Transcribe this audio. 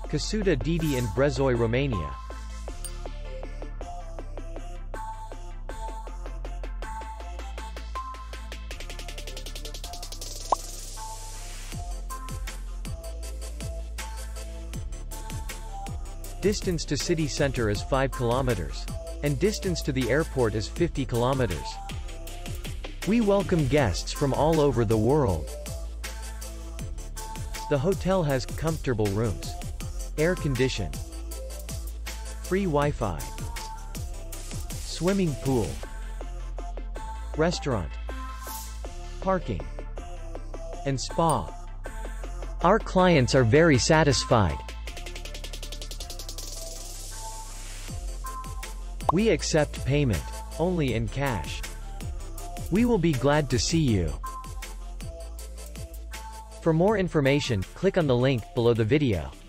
Casuta Didi in Brezoi, Romania. Distance to city center is 5 kilometers. And distance to the airport is 50 kilometers. We welcome guests from all over the world. The hotel has comfortable rooms, air condition, free Wi-Fi, swimming pool, restaurant, parking, and spa. Our clients are very satisfied. We accept payment only in cash. We will be glad to see you. For more information, click on the link below the video.